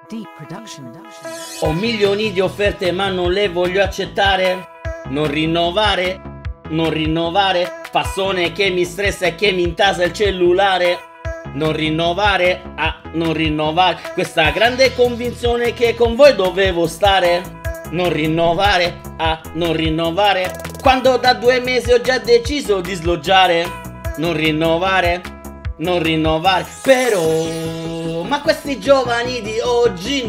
Deep Production. Ho milioni di offerte ma non le voglio accettare. Non rinnovare, non rinnovare. Fassone che mi stressa e che mi intasa il cellulare. Non rinnovare, non rinnovare. Questa grande convinzione che con voi dovevo stare. Non rinnovare, non rinnovare. Quando da 2 mesi ho già deciso di sloggiare. Non rinnovare, non rinnovare. Però, ma questi giovani di oggi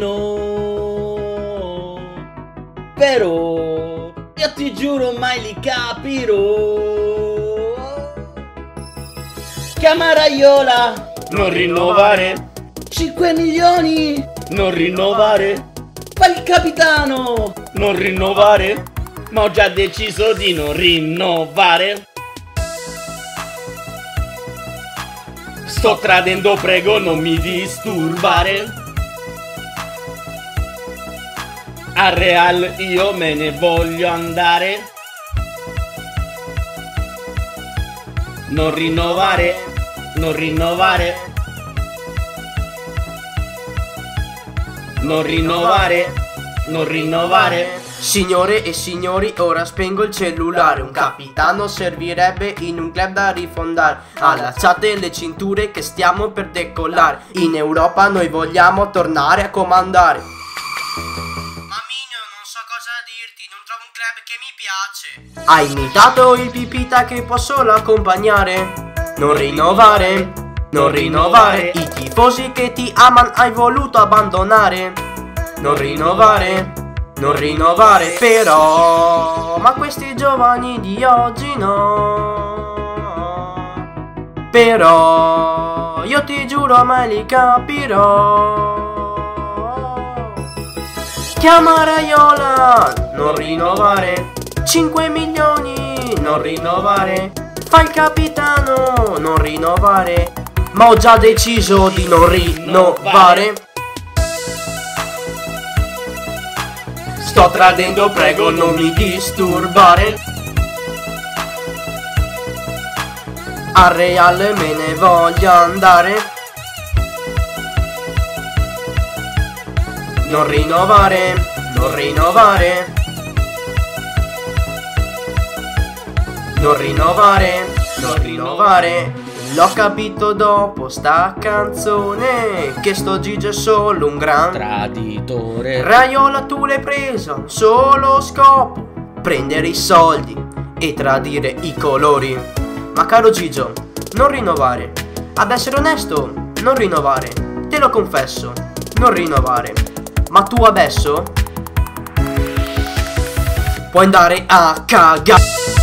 no. Però, io ti giuro mai li capirò. Chiama Raiola, non rinnovare. 5 milioni, non rinnovare. Fai il capitano, non rinnovare. Ma ho già deciso di non rinnovare. Sto tradendo, prego non mi disturbare. Al Real io me ne voglio andare. Non rinnovare, non rinnovare. Non rinnovare, non rinnovare. Signore e signori, ora spengo il cellulare. Un capitano servirebbe in un club da rifondare. Allacciate le cinture che stiamo per decollare. In Europa noi vogliamo tornare a comandare. Mammino, non so cosa dirti, non trovo un club che mi piace. Hai imitato il Pipita che può solo accompagnare. Non rinnovare, non rinnovare. I tifosi che ti amano hai voluto abbandonare. Non rinnovare, non rinnovare. Però, ma questi giovani di oggi no. Però, io ti giuro mai li capirò. Chiama Raiola, non rinnovare. 5 milioni, non rinnovare. Fai il capitano, non rinnovare. Ma ho già deciso di non rinnovare. Sto tradendo, prego non mi disturbare. Al Real me ne voglio andare. Non rinnovare, non rinnovare. Non rinnovare, non rinnovare. L'ho capito dopo sta canzone che sto Gigio è solo un gran traditore. Raiola tu l'hai presa, un solo scopo: prendere i soldi e tradire i colori. Ma caro Gigio, non rinnovare. Ad essere onesto, non rinnovare. Te lo confesso, non rinnovare. Ma tu adesso puoi andare a cagare.